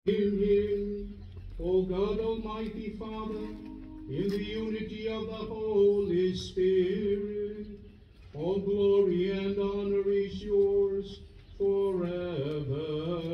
In him, O God Almighty Father, in the unity of the Holy Spirit, all glory and honor is yours forever.